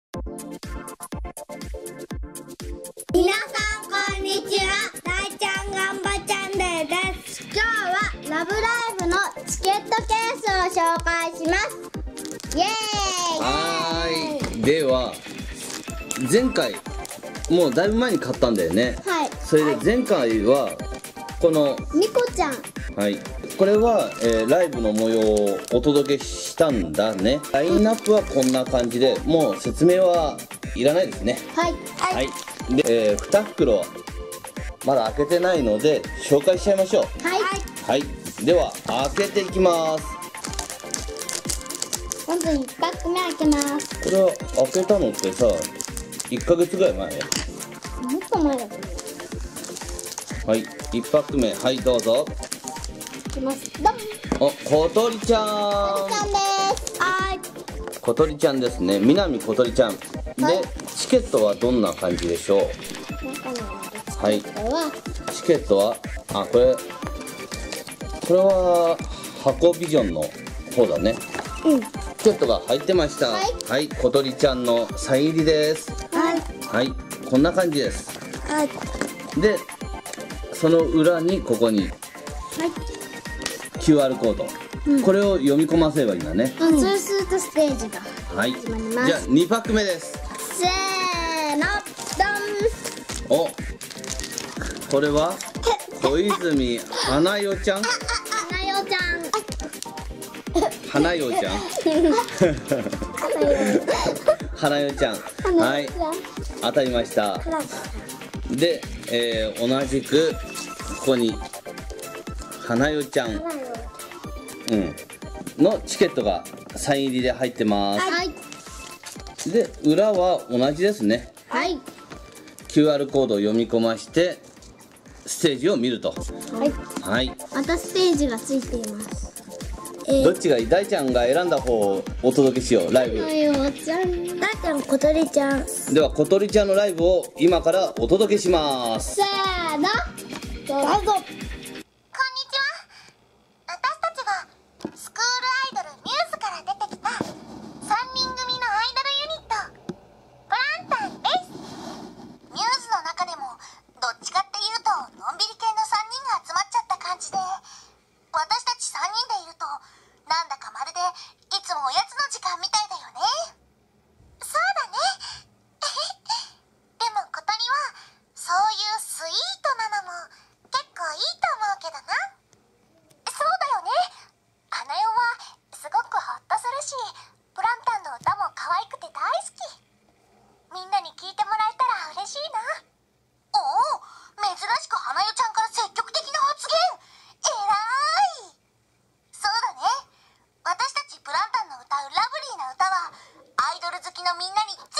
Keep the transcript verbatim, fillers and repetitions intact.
皆さんこんにちは、大ちゃんがんばチャンネルです。今日はラブライブのチケットケースを紹介します。イエーイ。 はーい。では前回もうだいぶ前に買ったんだよね。 はい。 それで前回はこのニコちゃん、 はい、これは、えーライブの模様をお届けしたんだね。ラインナップはこんな感じで、もう説明はいらないですね。 はいははいい。で、えー、に袋まだ開けてないので紹介しちゃいましょう。 はい。 はい。では開けていきます。 まず一パック目開けます。 これは開けたのってさ、いっかげつぐらい前。 もっと前だと思う。 はい、いちパック目、はいどうぞ。 いきます。ドン。 お、小鳥ちゃん。 ちゃんです。はーい。 小鳥ちゃんですね。南小鳥ちゃん。で、 はいチケットはどんな感じでしょう。 中にあるチケはいットは、 チケットは、あ、これ、これは箱ビジョンの方だね。 うん。 チケットが入ってました。 はいはい、小鳥ちゃんのサイン入りです。 はいはい、こんな感じです。 はいで、その裏にここにはい。 キューアール コード、 うんこれを読み込ませればいいんだね。 うん、そうするとステージがはい。 始まります。 じゃあにパック目です。 せーの、ドン。 お、これは小泉花代ちゃん。 花代ち花代ちゃん。花代ちゃん。 ゃん。 はい、当たりました。で、えー同じくここに花代ちゃん、うんのチケットがサイン入りで入ってます。 はいで、裏は同じですね。 はいキューアール コードを読み込ましてステージを見ると。 はい。 はい。 またステージがついています。えどっちがいい？大ちゃんが選んだ方をお届けしよう。ライブ。 花代ちゃん、大ちゃん、小鳥ちゃん。 では小鳥ちゃんのライブを今からお届けします。 せーの、どうぞ。 こんにちは。私たちはスクールアイドルミューズから出てきたさんにん組のアイドルユニットプランタンです。ミューズの中でもどっちかっていうとのんびり系のさんにんが集まっちゃった感じで、私たちさんにんでいるとなんだかまるでいつもおやつの時間みたいだよね。そうだね。でも小鳥はそういうスイートなのも結構いいと思うけどな。そうだよね。花代はすごくホッとするし、プランタンの歌も可愛くて大好き。みんなに聞いてもらえたら嬉しいな。おお、珍しく花代ちゃんから積極的な発言。えらい。そうだね。私たちプランタンの歌うラブリーな歌はアイドル好きのみんなに絶